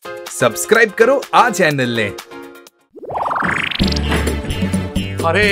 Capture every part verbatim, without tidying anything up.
Subscribe કરો આ ચેનલને. અરે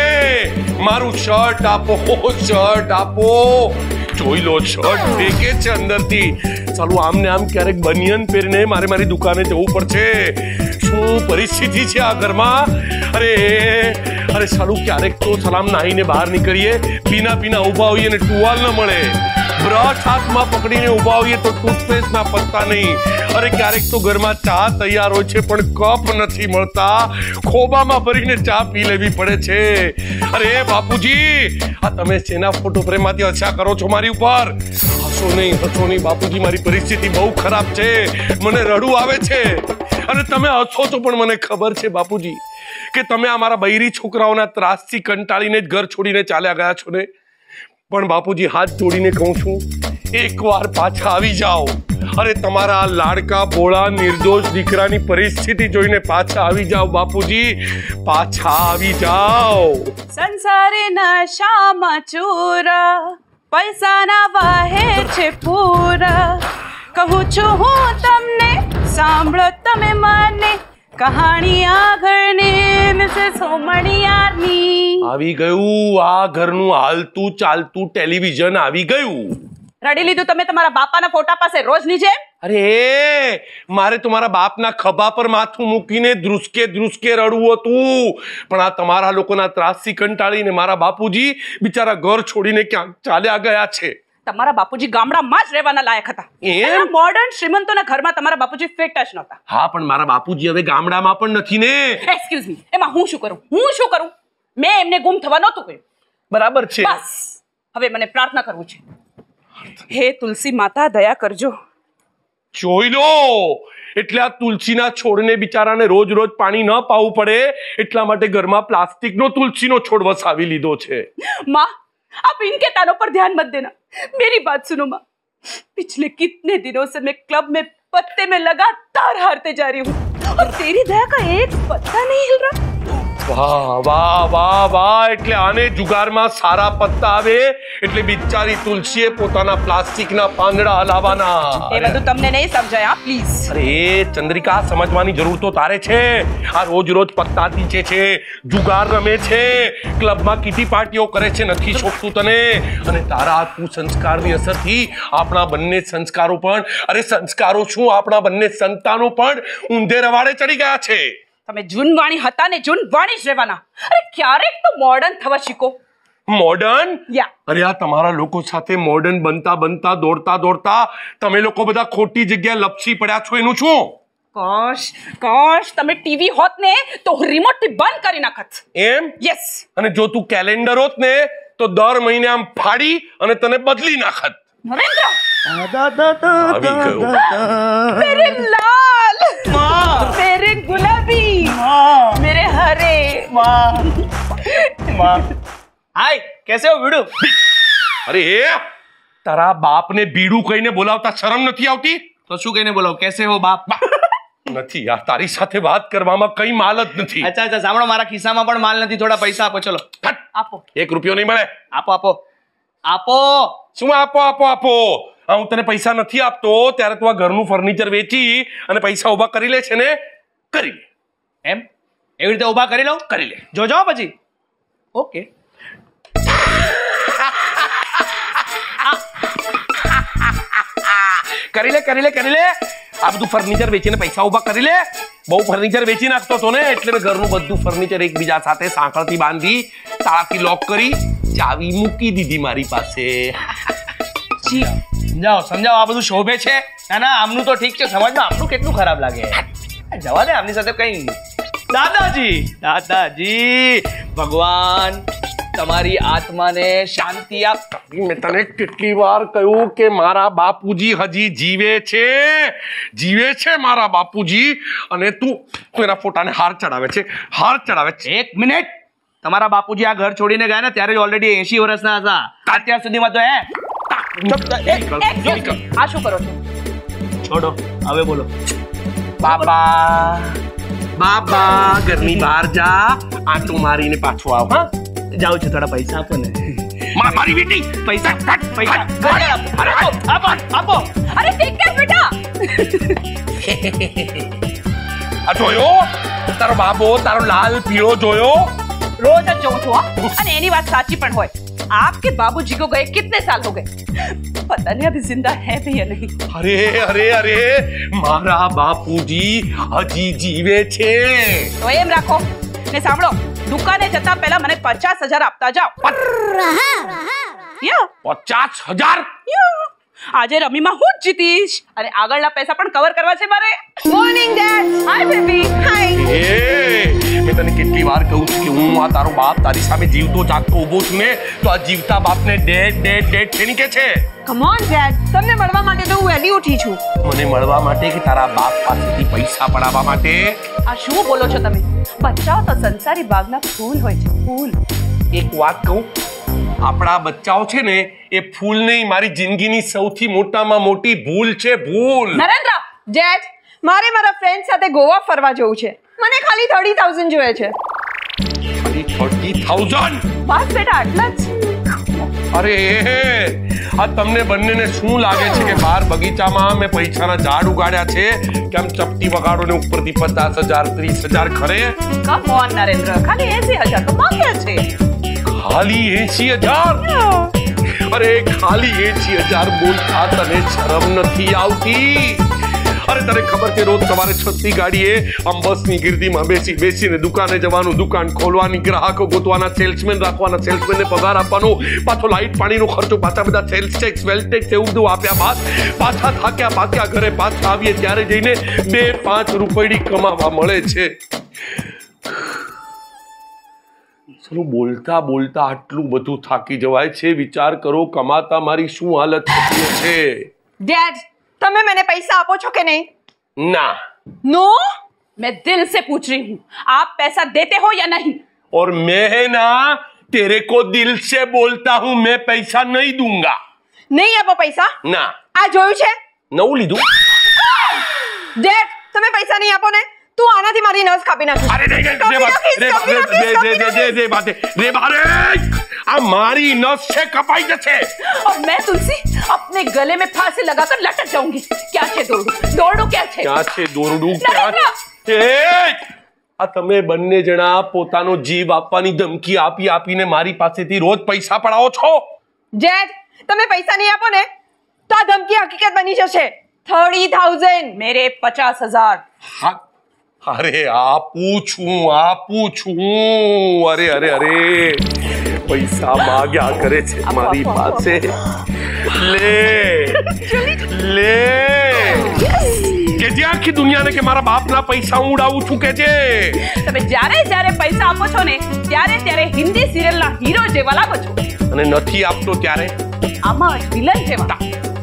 મારું શર્ટ આપો, શર્ટ આપો. જોઈ લો શર્ટ ફેંકે છે અંદરથી. ચાલુ આમ ને આમ ક્યારેક બનિયન પહેરીને મારે મારી દુકાને જવું પડશે. શું પરિસ્થિતિ છે આ ઘરમાં? અરે અરે સાલું ક્યારેક તો સલામ નાહીને બહાર નીકળીએ, પીના પીના ઊભા હોઈએ ને ટુવાલ ન મળે. બ્રશ હાથમાં પકડીને ઊભા હોઈએ તો ટૂથપેસ્ટ ના પત્તા નહીં. અરે ક્યારેક તો ઘરમાં ચા તૈયાર હોય છે પણ કપ નથી મળતા. ખોબામાં ભરીને ચા પી લેવી પડે છે. અરે બાપુજી, આ તમે શેના ફોટો ફ્રેમમાંથી હસા કરો છો મારી ઉપર? હસો નહીં, હસો નહીં બાપુજી, મારી પરિસ્થિતિ બહુ ખરાબ છે. મને રડવું આવે છે. અને તમે હસો છો પણ મને ખબર છે બાપુજી કે તમે આ મારા બૈરી છોકરાઓના ત્રાસથી કંટાળીને જ ઘર છોડીને ચાલ્યા ગયા છો ને. પણ બાપુજી હાથ જોડીને કહું છું, એકવાર પાછા આવી જાઓ. અરે તમારા લાડકા ભોળા નિર્દોષ દીકરાની પરિસ્થિતિ જોઈને પાછા આવી જાઓ બાપુજી, પાછા આવી જાઓ. સંસારના શામાં ચોરા, પૈસાના વાહે છે પૂરા. કહું છું હું તમને, સાંભળો તમે માને, કહાણી આગળની મિસેસ સોમણિયારની. આવી ગયું આ ઘરનું હાલતું ચાલતું ટેલિવિઝન આવી ગયું. રડી લીધું તમે તમારા બાપાના ફોટા પાસે રોજની જેમ? અરે મારે તો મારા બાપના ખભા પર માથું મૂકીને ધ્રુસકે ધ્રુસકે રડવું હતું. પણ આ તમારા લોકોના ત્રાસથી કંટાળીને મારા બાપુજી બિચારા ઘર છોડીને ક્યાંક ચાલ્યા ગયા છે. તમારા બાપુજી ગામડામાં જ રહેવાના લાયક હતા. એમ મોડર્ન શ્રીમંતોના ઘરમાં તમારા બાપુજી ફિટ જ નહોતા. હા પણ મારા બાપુજી હવે ગામડામાં પણ નથી ને. એક્સક્યુઝ મી, એમાં હું શું કરું? હું શું કરું? મેં એમને ગુમ થવા નહોતું કહ્યું. બરાબર છે. બસ હવે મને પ્રાર્થના કરવું છે. હે તુલસી માતા, દયા કરજો. જોઈ લો, એટલે આ તુલસીના છોડને બિચારાને રોજ રોજ પાણી ન પાવું પડે એટલા માટે ઘરમાં પ્લાસ્ટિકનો તુલસીનો છોડ વસાવી લીધો છે. माँ, आप इनके तानों पर ध्यान मत देना. मेरी बात सुनो माँ. पिछले कितने दिनों से मैं क्लब में पत्ते में लगातार हारते जा रही हूँ और तेरी दया का एक पत्ता नहीं हिल रहा. વાહ વાહ વાહ વાહ. એટલે આને જુગારમાં સારા પત્તા આવે એટલે બિચારી તુલસીએ પોતાના પ્લાસ્ટિકના પાંદડા હલાવવાના. એ બધું તમને નહીં સમજાય પ્લીઝ. અરે ચંદ્રિકા, સમજવાની જરૂર તો તારે છે. આ રોજ રોજ પત્તા દીચે છે, જુગાર રમે છે, ક્લબમાં કીટી પાર્ટીઓ કરે છે, નથી શોભતું તને? અને તારા આ કુસંસ્કારની અસરથી આપણા બંને સંસ્કારો પણ, અરે સંસ્કારો શું, આપણા બંને સંતાનો પણ ઊંધે રવાડે ચડી ગયા છે. તમે જૂનવાણી હતા ને જૂનવાણી જ રહેવાના. અરે ક્યારેક તો મોડર્ન થવા શીખો. મોડર્ન? યા. અરે આ તમારા લોકો સાથે મોડર્ન બનતા બનતા દોડતા દોડતા તમે લોકો બધા ખોટી જગ્યાએ લપસી પડ્યા છો. એનું શું? કાશ કાશ તમે ટીવી હોત ને તો રિમોટ થી બંધ કરી નાખત. એમ? યસ. અને જો તું કેલેન્ડર હોત ને તો દર મહિને આમ ફાડી અને તને બદલી નાખત. નરેન્દ્ર, આવી ગયો. मेरे लाल, मेरे गुलाबी, मेरे हरे. हाय, कैसे हो वीडू? અરે તારા બાપને બીડું કહીને બોલાવતા શરમ નથી આવતી? તો શું કહીને બોલાવ? કેસે હો બાપ? નથી યાર, તારી સાથે વાત કરવામાં કઈ માલ જ નથી. અચ્છા અચ્છા, સાંભળો, મારા ખિસ્સામાં પણ માલ નથી. થોડા પૈસા આપો. ચલો આપો. એક રૂપિયો નહીં મળે. આપો આપો આપો. શું આપો આપો આપો? હું તને પૈસા નથી આપતો ત્યારે તું આ ઘરનું ફર્નિચર વેચી અને પૈસા ઉભા કરી લે છે ને? કરી લે. એમ? એવી રીતે ઉભા કરી લઉં? કરી લે. જોજો પછી. ઓકે. કરી લે કરી લે કરી લે. આ બધું ફર્નિચર વેચીને પૈસા ઉભા કરી લે. બહુ ફર્નિચર વેચી નાખતો હતો ને એટલે મેં ઘરનું બધું ફર્નિચર એકબીજા સાથે સાંકળથી બાંધી, તાળાથી લોક કરી, ચાવી મૂકી દીધી મારી પાસે. સમજાવો સમજાવો, આ બધું શોભે છે? ના ના, આમનું તો ઠીક છે, સમજમાં આપણું કેટલું ખરાબ લાગે. જવા દે, આમની સાથે કઈ. દાદાજી દાદાજી, ભગવાન તમારી આત્માને શાંતિ આપ. મેં તને કેટલી વાર કહ્યું કે મારા બાપુજી હજી જીવે છે, જીવે છે મારા બાપુજી. અને તું એના ફોટાને હાર ચડાવે છે, હાર ચડાવે છે. એક મિનિટ, તમારા બાપુજી આ ઘર છોડીને ગયા ને ત્યારે જ ઓલરેડી એસી વર્ષના હતા. અત્યાર સુધીમાં તો હે. આ શું કરો છો? છોડો, હવે બોલો. બાબા બાબા, ઘરની બહાર જા, આંટો મારીને પાછો આવ. હા, જાઉં છું. થોડા પૈસા આપો ને. મારી બેટી પૈસા પૈસા આપો આપો આપો. અરે ઠીક છે બેટા. આ જોયો તારો બાબો તારો લાલ પીળો જોયો रोज જ જોઉં છું હા અને એની વાત સાચી પણ હોય आपके बाबूजी को गए कितने साल हो गए पता नहीं अभी जिंदा है भी या नहीं अरे अरे अरे मारा बापूजी हजी जीवे छे तो एम રાખો ને સાંભળો દુકાને જતા પહેલા મને પચાસ હજાર આપતા જાઓ યા પચાસ હજાર આજે રમીમાં હું જ જીતીશ અને આગળના પૈસા પણ કવર કરવા છે મારે morning dad hi baby hi એ મેં તને કેટલી વાર કહું છું કે હું આ તારો બાપ તારી સામે જીવતો જાગતો ઊભો છું ને તો આ જીવતા બાપને ડેડ ડેડ ડેડ ઠેની કે છે કમ ઓન ડેડ તમને મળવા માટે તો હું વહેલી ઉઠી છું મને મળવા માટે કે તારા બાપ પાસેથી પૈસા પડાવવા માટે આ શું બોલો છો તમે બચ્ચાઓ તો સંસારી બાગના ફૂલ હોય છે ફૂલ એક વાત કહું આપણા બચ્ચાઓ છે ને એ ફૂલ નહીં મારી જિંદગીની સૌથી મોટામાં મોટી ભૂલ છે ભૂલ નરેન્દ્ર ડેડ મારે મારા ફ્રેન્ડ સાથે ગોવા ફરવા જવું છે મને ખાલી થર્ટી થાઉઝન્ડ જોઈએ છે થર્ટી થાઉઝન્ડ બસ બેટા આટલા જ અરે આ તમને બંનેને શું લાગે છે કે બહાર બગીચામાં મેં પૈસાના ઝાડ ઉગાડ્યા છે કે આમ ચપટી વગાડો ને ઉપરથી પચાસ હજાર ત્રીસ હજાર ખરે કમ ઓન નરેન્દ્ર ખાલી એસી હજાર તો માંગ્યા છે ખાલી એસી હજાર અરે ખાલી એસી હજાર બોલતા તને શરમ નથી આવતી અરે તને ખબર છે રોજ સવારે છત્તી ગાડીએ આમ બસની ગીર્દીમાં બેસી બેસીને દુકાને જવાનું દુકાન ખોલવાની ગ્રાહકો ગોતવાના સેલ્સમેન રાખવાના સેલ્સમેનને પગાર આપવાનો પાછો લાઈટ પાણીનો ખર્ચો પાછા બધા સેલ્સ ટેક્સ વેલ ટેક્સ એવું બધું આપ્યા બાદ પાછા થાક્યા પાક્યા ઘરે પાછા આવીએ ત્યારે જઈને બે પાંચ રૂપિયા કમાવા મળે છે ચલો બોલતા બોલતા આટલું બધું થાકી જવાય છે વિચાર કરો કમાતા મારી શું હાલત થતી છે ડેડ તમે મને પૈસા આપો છો કે નહીં ના नो मैं दिल से पूछ रही हूँ आप पैसा देते हो या नहीं और मैं ना तेरे को दिल से बोलता हूँ मैं पैसा नहीं दूंगा નહીં આપો પૈસા ના આ જોયું છે નવું લીધું ડેડ તમે પૈસા નહીં આપો ને તું આનાથી મારી નસ કાપી નાખ અરે રે રે રે રે બાતે રે બારે આ મારી નસ છે કપાઈ જશે और मैं तुलसी अपने गले में फांसी लगाकर लटक जाऊंगी क्या છે દોરડું દોરડું क्या છે ક્યાં છે દોરડું ક્યાં છે આ તમે બંને જણા પોતાનો જીવ આપવાની ધમકી આપી આપીને મારી પાસેથી રોજ પૈસા પડાવો છો ડેડ તમે પૈસા નહીં આપો ને તો આ ધમકી હકીકત બની જશે થર્ટી થાઉઝન્ડ मेरे पचास हजार હા અરે આપું છું આપું છું અરે અરે અરે પૈસા માગ્યા કરે છે મારી પાસે લે લે કે જે આખી દુનિયાને કે મારા બાપના પૈસા હું ઉડાવું છું કે જે તમે જ્યારે જ્યારે પૈસા આપો છો ને ત્યારે ત્યારે હિન્દી સિરિયલના હીરો જેવા લાગો છો અને નથી આપતો ત્યારે આમાં વિલન જેવા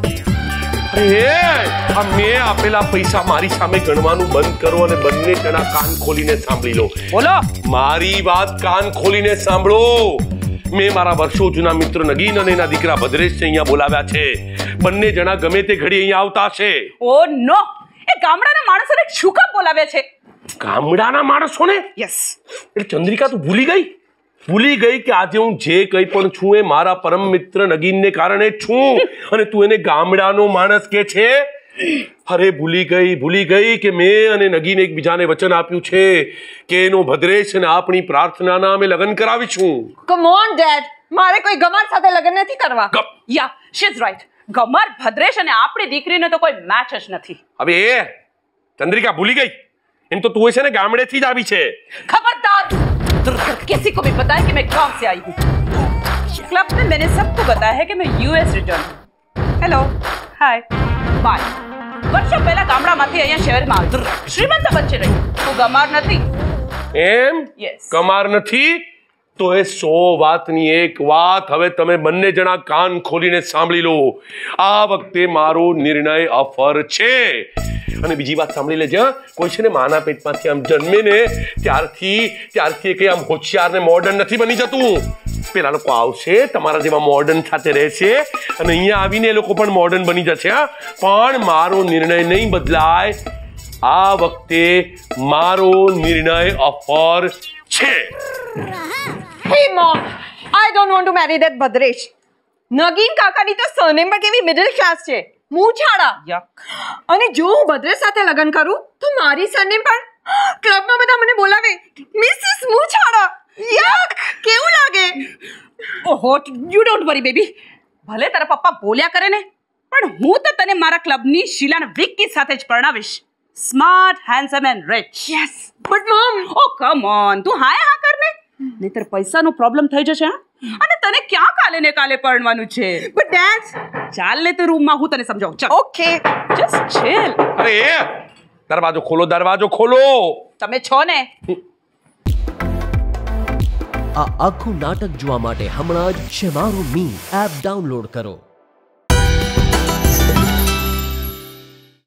અરે આ મેં આપેલા પૈસા મારી સામે ગણવાનું બંધ કરો અને બંને જણા કાન ખોલીને સાંભળી લો બોલો મારી વાત કાન ખોલીને સાંભળો મેં મારા વર્ષો જૂના મિત્ર નગીન અને એના દીકરા ભદ્રેશને અહીંયા બોલાવ્યા છે બંને જણા ગમે તે ઘડી અહીંયા આવતા છે ઓ નો એ ગામડાના માણસોને શું કામ બોલાવ્યા છે ગામડાના માણસોને યસ એટલે ચંદ્રિકા તું ભૂલી ગઈ ભૂલી ગઈ કે આજે હું જે કંઈ પણ છું એ મારા પરમ મિત્ર નગીનને કારણે છું અને તું એને ગામડાનો માણસ કે છે અરે ભૂલી ગઈ ભૂલી ગઈ કે મેં અને નગીન એકબીજાને વચન આપ્યું છે કે એનો ભદ્રેશ અને આપણી પ્રાર્થનાના અમે લગ્ન કરાવીશું કમ ઓન ડેડ મારે કોઈ ગમાર સાથે લગ્ન નથી કરવા યા શી ઇઝ રાઈટ ગમાર ભદ્રેશ અને આપણી દીકરીને તો કોઈ મેચ જ નથી હવે એ ચંદ્રિકા ભૂલી ગઈ એમ તો તું છે ને ગામડેથી જ આવી છે खबरदार किसी को भी बताया कि मैं गांव से आई हूँ क्लब में मैंने सबको बताया है कि मैं US return hello hi bye વર્ષો પહેલા ગામડામાંથી અહીંયા શહેરમાં આવી શ્રીમંત બચ્ચે રહી હું ગમાર નથી એમ યસ કમાર નથી તો એ સો વાતની એક વાત હવે તમે બંને જણા કાન ખોલીને સાંભળી લો આ વખતે મારો નિર્ણય અફર છે અને બીજી વાત સાંભળી લેજે કોઈ છે ને માના પેટમાંથી આમ જન્મે ને ત્યારથી ત્યારથી કઈ આમ હોશિયાર ને મોડર્ન નથી બની જતું પેલા લોકો આવશે તમારા જેવા મોડર્ન સાથે રહેશે અને અહીંયા આવીને એ લોકો પણ મોડર્ન બની જશે હા પણ મારો નિર્ણય નહીં બદલાય આ વખતે મારો નિર્ણય અફર છે hey mom I don't want to marry that Bhadresh Nagin કાકાની તો સરનેમ પણ કેવી મિડલ ક્લાસ છે મૂછાળા. યક. અને જો હું ભદ્રેશ સાથે લગ્ન કરું તો મારી સરનેમ પણ ક્લબમાં બધા મને બોલાવે મિસિસ મૂછાળા. યક. કેવું લાગે? ઓહો, યુ ડોન્ટ વરી બેબી. ભલે તારા પપ્પા બોલ્યા કરે ને, પણ હું તો તને મારા ક્લબની શીલાના વિક્કી સાથે જ પરણાવીશ. Smart, handsome and rich. Yes. But mum, oh come on, તું હાય હા કર ને, નહીતર પૈસાનો પ્રોબ્લેમ થઈ જશે. હા, અને તને ક્યાં કાલે ને કાલે પરણવાનું છે? બટ ડેડ, ચાલ ને તું રૂમમાં, હું તને સમજાવું. ચાલ. ઓકે. Just chill. અરે એ દરવાજો ખોલો, દરવાજો ખોલો. તમે છો ને. આ આખું નાટક જોવા માટે હમણાં જ શેમારૂ મી એપ ડાઉનલોડ કરો.